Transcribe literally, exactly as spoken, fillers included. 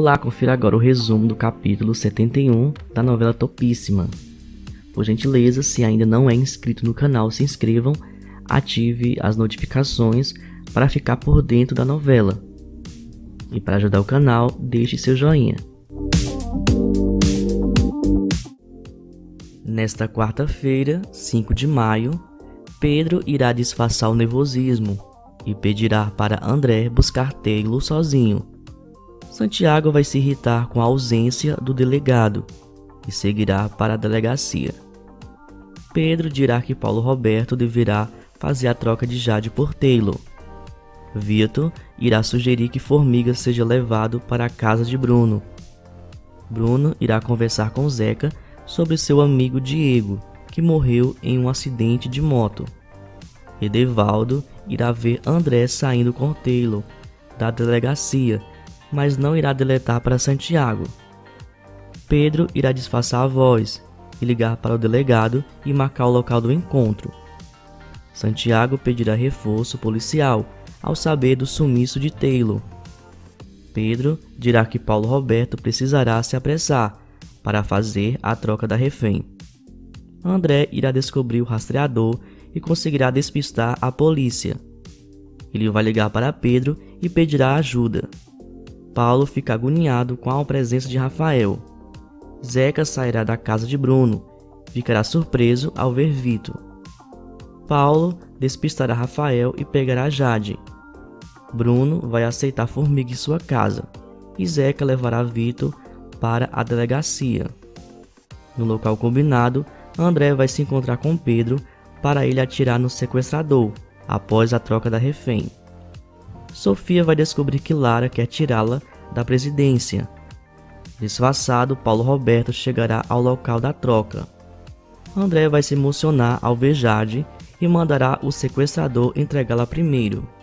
Olá, confira agora o resumo do capítulo setenta e um da novela Topíssima. Por gentileza, se ainda não é inscrito no canal, se inscrevam, ative as notificações para ficar por dentro da novela. E para ajudar o canal, deixe seu joinha. Nesta quarta-feira, cinco de maio, Pedro irá disfarçar o nervosismo e pedirá para André buscar Taylor sozinho. Santiago vai se irritar com a ausência do delegado e seguirá para a delegacia. Pedro dirá que Paulo Roberto deverá fazer a troca de Jade por Taylor. Vitor irá sugerir que Formiga seja levado para a casa de Bruno. Bruno irá conversar com Zeca sobre seu amigo Diego, que morreu em um acidente de moto. Edevaldo irá ver André saindo com Taylor da delegacia, mas não irá deletar para Santiago. Pedro irá disfarçar a voz e ligar para o delegado e marcar o local do encontro. Santiago pedirá reforço policial ao saber do sumiço de Taylor. Pedro dirá que Paulo Roberto precisará se apressar para fazer a troca da refém. André irá descobrir o rastreador e conseguirá despistar a polícia. Ele vai ligar para Pedro e pedirá ajuda. Paulo fica agoniado com a presença de Rafael. Zeca sairá da casa de Bruno, ficará surpreso ao ver Vitor. Paulo despistará Rafael e pegará Jade. Bruno vai aceitar Formiga em sua casa e Zeca levará Vitor para a delegacia. No local combinado, André vai se encontrar com Pedro para ele atirar no sequestrador após a troca da refém. Sofia vai descobrir que Lara quer tirá-la da presidência. Disfarçado, Paulo Roberto chegará ao local da troca. André vai se emocionar ao ver Jade e mandará o sequestrador entregá-la primeiro.